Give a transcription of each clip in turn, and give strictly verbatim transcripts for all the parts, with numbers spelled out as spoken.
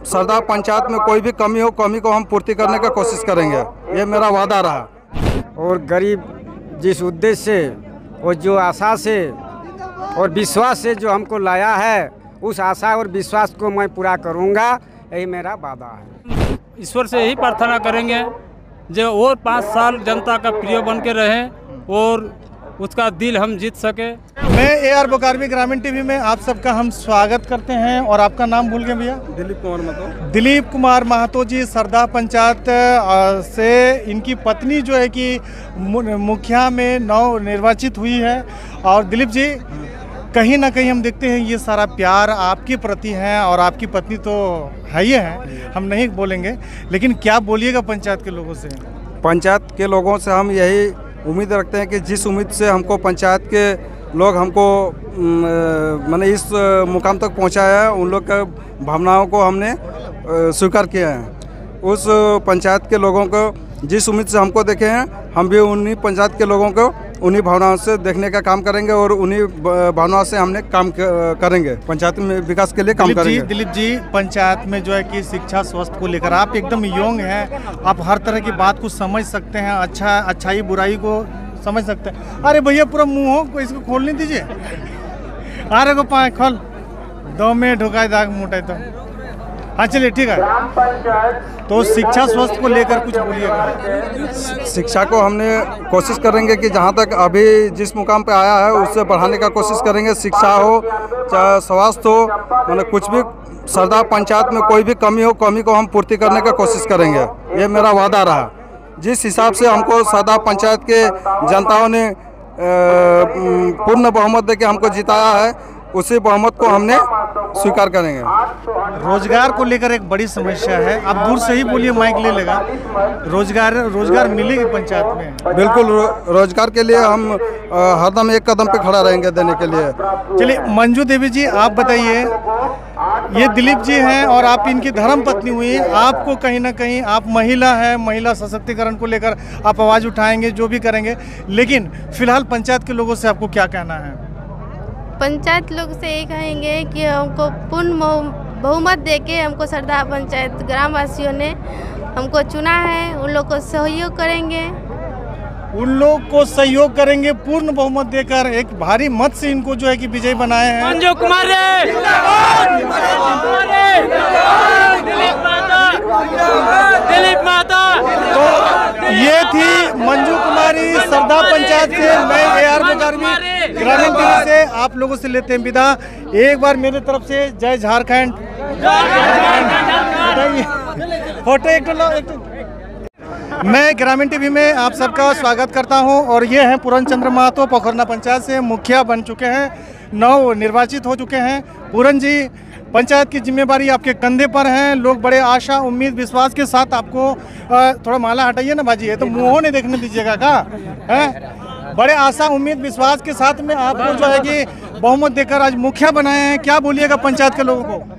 सरदार पंचायत में कोई भी कमी हो, कमी को हम पूर्ति करने का कोशिश करेंगे, ये मेरा वादा रहा। और गरीब जिस उद्देश्य से और जो आशा से और विश्वास से जो हमको लाया है, उस आशा और विश्वास को मैं पूरा करूंगा, यही मेरा वादा है। ईश्वर से यही प्रार्थना करेंगे जो और पाँच साल जनता का प्रिय बन के रहें और उसका दिल हम जीत सके। मैं ए आर बोकार्बी ग्रामीण टीवी में आप सबका हम स्वागत करते हैं। और आपका नाम भूल गए भैया? दिलीप कुमार महतो। दिलीप कुमार महतो जी सरदार पंचायत से इनकी पत्नी जो है कि मुखिया में नव निर्वाचित हुई है। और दिलीप जी, कहीं ना कहीं हम देखते हैं ये सारा प्यार आपके प्रति है, और आपकी पत्नी तो है ही है, हम नहीं बोलेंगे, लेकिन क्या बोलिएगा पंचायत के लोगों से? पंचायत के लोगों से हम यही उम्मीद रखते हैं कि जिस उम्मीद से हमको पंचायत के लोग हमको मैंने इस मुकाम तक पहुंचाया है, उन लोग के भावनाओं को हमने स्वीकार किया है। उस पंचायत के लोगों को जिस उम्मीद से हमको देखे हैं, हम भी उन्हीं पंचायत के लोगों को उन्हीं भावनाओं से देखने का काम करेंगे और उन्हीं भावनाओं से हमने काम करेंगे, पंचायत में विकास के लिए काम करेंगे। दिलीप जी, पंचायत में जो है कि शिक्षा स्वास्थ्य को लेकर आप एकदम यंग हैं, आप हर तरह की बात को समझ सकते हैं, अच्छा अच्छाई बुराई को समझ सकते हैं। अरे भैया पूरा मुँह को इसको खोलने दीजिए। अरे को पाए खोल दो में ढुकाए दाग मोटाई तो। हाँ चलिए ठीक है। तो शिक्षा स्वास्थ्य को लेकर कुछ बोलिएगा। शिक्षा को हमने कोशिश करेंगे कि जहाँ तक अभी जिस मुकाम पे आया है उससे बढ़ाने का कोशिश करेंगे। शिक्षा हो चाहे स्वास्थ्य हो, मतलब कुछ भी सरदार पंचायत में कोई भी कमी हो, कमी को हम पूर्ति करने का कोशिश करेंगे, ये मेरा वादा रहा। जिस हिसाब से हमको सरदार पंचायत के जनताओं ने पूर्ण बहुमत देके हमको जिताया है, उसी बहुमत को हमने स्वीकार करेंगे। रोजगार को लेकर एक बड़ी समस्या है, आप दूर से ही बोलिए, माइक ले लेगा। रोजगार रोजगार मिलेगी पंचायत में? बिल्कुल, रो, रोजगार के लिए हम हरदम एक कदम पे खड़ा रहेंगे देने के लिए। चलिए मंजू देवी जी, आप बताइए, ये दिलीप जी हैं और आप इनकी धर्म पत्नी हुई, आपको कहीं ना कहीं, आप महिला हैं, महिला सशक्तिकरण को लेकर आप आवाज़ उठाएंगे, जो भी करेंगे, लेकिन फिलहाल पंचायत के लोगों से आपको क्या कहना है? पंचायत लोग से ये कहेंगे कि हमको पूर्ण बहुमत देके हमको सरदार पंचायत ग्रामवासियों ने हमको चुना है, उन लोग को सहयोग करेंगे उन लोग को सहयोग करेंगे पूर्ण बहुमत देकर, एक भारी मत से इनको जो है कि विजयी बनाए हैं। मंजू कुमारी, दिलीप माता। तो ये थी मंजू कुमारी सरदार पंचायत से। मैं ए आर बोकार्बी ग्रामीण टीवी से आप लोगों से लेते हैं विदा। एक बार मेरे तरफ से जय झारखंड। फोटो एक लो, एक मैं ग्रामीण टीवी में आप सबका स्वागत करता हूं। और ये हैं पूरन चंद्र महतो, पोखरना पंचायत से मुखिया बन चुके हैं, नव निर्वाचित हो चुके हैं। पूरन जी, पंचायत की जिम्मेवारी आपके कंधे पर है, लोग बड़े आशा उम्मीद विश्वास के साथ आपको, थोड़ा माला हटाइए ना बाजी, है तो मुँहों नहीं देखने दीजिएगा का है। बड़े आशा उम्मीद विश्वास के साथ में आपको जो है कि बहुमत देकर आज मुखिया बनाए हैं, क्या बोलिएगा पंचायत के लोगों को?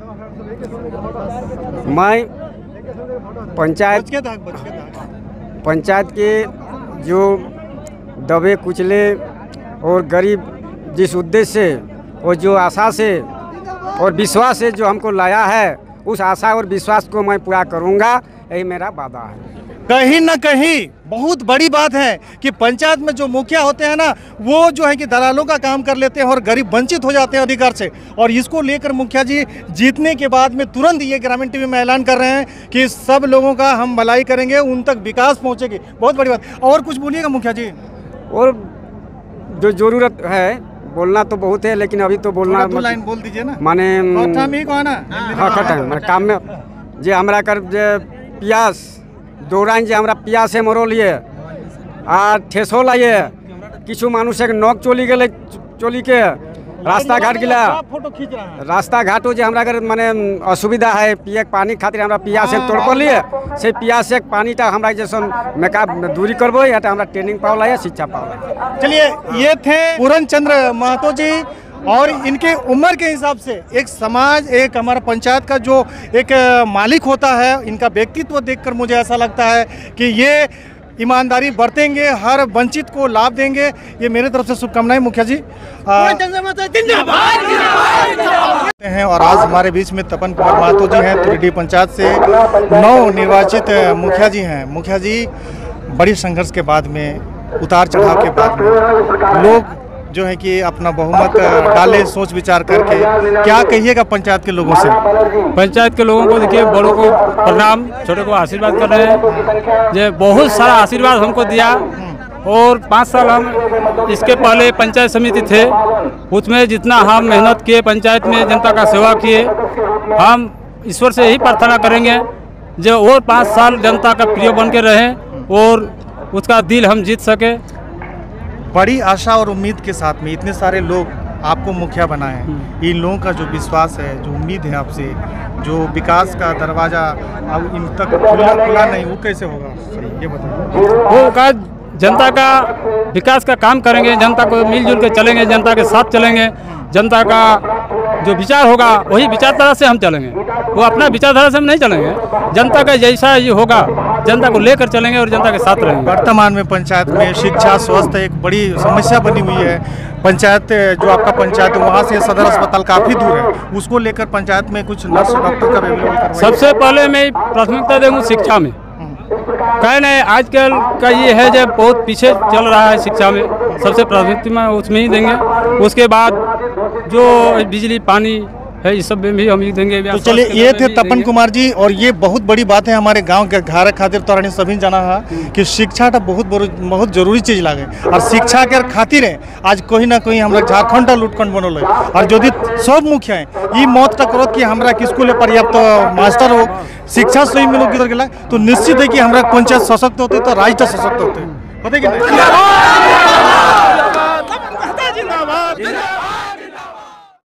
मैं पंचायत पंचायत के जो दबे कुचले और गरीब जिस उद्देश्य से और जो आशा से और विश्वास से जो हमको लाया है, उस आशा और विश्वास को मैं पूरा करूंगा, यही मेरा वादा है। कहीं ना कहीं बहुत बड़ी बात है कि पंचायत में जो मुखिया होते हैं ना, वो जो है कि दलालों का काम कर लेते हैं और गरीब वंचित हो जाते हैं अधिकार से। और इसको लेकर मुखिया जी जीतने के बाद में तुरंत ये ग्रामीण टीवी में ऐलान कर रहे हैं कि सब लोगों का हम भलाई करेंगे, उन तक विकास पहुंचेगी। बहुत बड़ी बात। और कुछ बोलिएगा मुखिया जी? और जो जरूरत है, बोलना तो बहुत है, लेकिन अभी तो बोलना दो लाइन बोल दीजिए ना, माने हाँ खटा काम में जे हमरा कर जे पियास दौरान जे हमरा पियास है मरो लिए आ ठेसो लाइए, किछु मानुष एक नौक चली गए, चली के रास्ता घाट गिला, रास्ता घाटो जे हमरा अगर माने असुविधा है, पिए पानी खातिर हमरा पियास है तोड़ लिए, से पियास एक पानी टा हमरा जैसन मेका दूरी करबो, या हमरा ट्रेनिंग पावला है, शिक्षा पावला। चलिए, ये थे पूरन चंद्र महतो जी। और इनके उम्र के हिसाब से एक समाज, एक हमारा पंचायत का जो एक मालिक होता है, इनका व्यक्तित्व देखकर मुझे ऐसा लगता है कि ये ईमानदारी बरतेंगे, हर वंचित को लाभ देंगे। ये मेरे तरफ से शुभकामनाएं मुखिया जी हैं। और आज हमारे बीच में तपन कुमार महतो जी हैं, तुरीडीह पंचायत से नव निर्वाचित मुखिया जी हैं। मुखिया जी, बड़ी संघर्ष के बाद में, उतार चढ़ाव के बाद में लोग जो है कि अपना बहुमत डाले, सोच विचार करके, क्या कहिएगा पंचायत के लोगों से? पंचायत के लोगों को देखिए, बड़ों को प्रणाम, छोटे को आशीर्वाद कर रहे हैं। जो बहुत सारा आशीर्वाद हमको दिया, और पाँच साल हम इसके पहले पंचायत समिति थे, उसमें जितना हम मेहनत किए, पंचायत में जनता का सेवा किए, हम ईश्वर से यही प्रार्थना करेंगे जो और पाँच साल जनता का प्रिय बन के रहें और उसका दिल हम जीत सके। बड़ी आशा और उम्मीद के साथ में इतने सारे लोग आपको मुखिया बनाए, इन लोगों का जो विश्वास है, जो उम्मीद है आपसे, जो विकास का दरवाजा अब इन तक खुला खुला नहीं, वो कैसे होगा? ये बताइए। वो का जनता का विकास का काम करेंगे, जनता को मिलजुल के चलेंगे, जनता के साथ चलेंगे, जनता का जो विचार होगा वही विचारधारा से हम चलेंगे। वो अपना विचारधारा से हम नहीं चलेंगे, जनता का जैसा ये होगा जनता को लेकर चलेंगे और जनता के साथ रहेंगे। वर्तमान में पंचायत में शिक्षा, स्वास्थ्य एक बड़ी समस्या बनी हुई है। पंचायत जो आपका पंचायत है वहाँ से सदर अस्पताल काफ़ी दूर है, उसको लेकर पंचायत में कुछ नर्स डॉक्टर का व्यवस्था। सबसे पहले मैं प्राथमिकता दूँगा शिक्षा में। कहे नहीं, आजकल का ये है जब बहुत पीछे चल रहा है शिक्षा में, सबसे प्राथमिकता उसमें ही देंगे। उसके बाद जो बिजली पानी है, इस सब में भी हम ही देंगे। तो चलिए, ये थे तपन कुमार जी, और ये बहुत बड़ी बात है हमारे गांव के घर खातिर तोरानी सभी जाना है कि शिक्षा तो बहुत बहुत जरूरी चीज लागे, और शिक्षा के खातिर है आज कोई ना कोई हमारा झारखंड लुटखंड बनल है। और यदि सब मुखिया है ये मत तक करो कि हमारा स्कूल पर्याप्त मास्टर हो, शिक्षा सही मिलो किधर गला, तो निश्चित है कि हमारा पंचायत सशक्त होते तो राज्य सशक्त होते, होते कि नहीं?